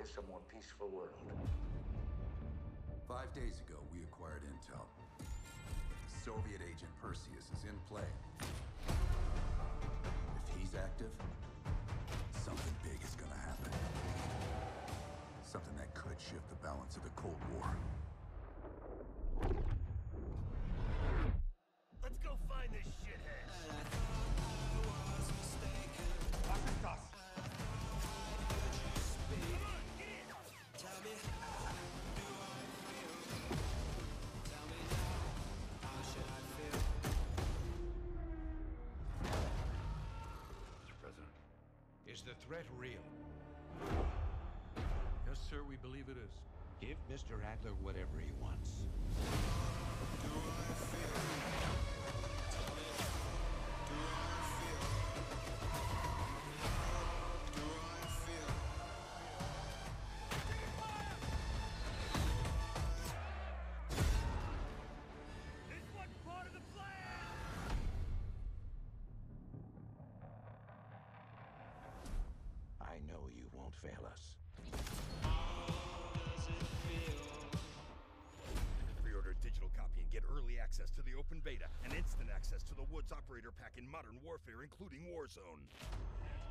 us a more peaceful world. 5 days ago, we acquired intel. The Soviet agent Perseus is in play. If he's active, something big is gonna happen. Something that could shift the balance of the Cold War. Let's go find this shithead. Toss. Come on, get in. Tell me how do I feel? Tell me now, how should I feel? Mr. President, is the threat real? Yes, sir, we believe it is. Give Mr. Adler whatever he wants. Do I feel? Tell me how do I feel? How do I feel? This wasn't part of the plan. I know you won't fail us. How does it feel? Pre-order a digital copy and get early access to the open beta and instant access to the Woods Operator Pack in Modern Warfare, including Warzone.